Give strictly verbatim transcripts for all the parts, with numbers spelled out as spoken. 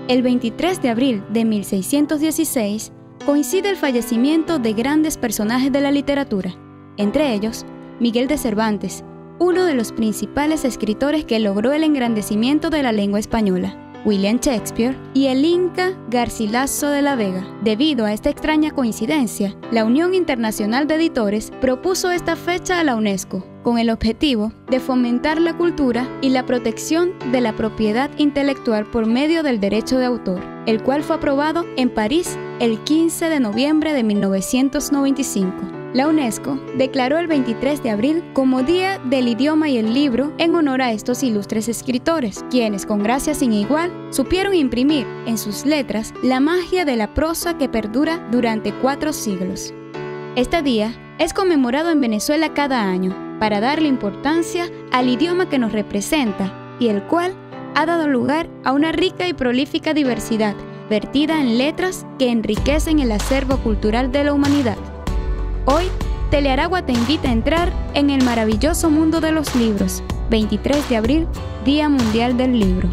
El veintitrés de abril de mil seiscientos dieciséis coincide el fallecimiento de grandes personajes de la literatura, entre ellos Miguel de Cervantes, uno de los principales escritores que logró el engrandecimiento de la lengua española, William Shakespeare y el inca Garcilaso de la Vega. Debido a esta extraña coincidencia, la Unión Internacional de Editores propuso esta fecha a la UNESCO, con el objetivo de fomentar la cultura y la protección de la propiedad intelectual por medio del derecho de autor, el cual fue aprobado en París el quince de noviembre de mil novecientos noventa y cinco. La UNESCO declaró el veintitrés de abril como Día del Idioma y el Libro en honor a estos ilustres escritores, quienes con gracia sin igual supieron imprimir en sus letras la magia de la prosa que perdura durante cuatro siglos. Este día es conmemorado en Venezuela cada año para darle importancia al idioma que nos representa y el cual ha dado lugar a una rica y prolífica diversidad vertida en letras que enriquecen el acervo cultural de la humanidad. Hoy, Telearagua te invita a entrar en el maravilloso mundo de los libros. veintitrés de abril, Día Mundial del Libro.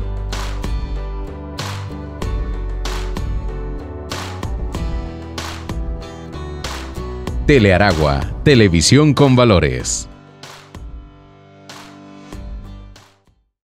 Telearagua, televisión con valores.